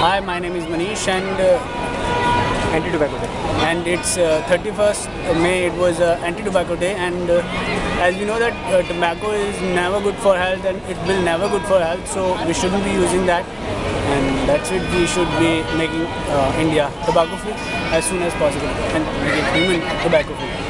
Hi, my name is Manish and Anti-Tobacco Day. and it's 31st May. It was Anti-Tobacco Day, and as we know that tobacco is never good for health and it will never good for health, so we shouldn't be using that, and that's it. We should be making India tobacco free as soon as possible and making human tobacco free.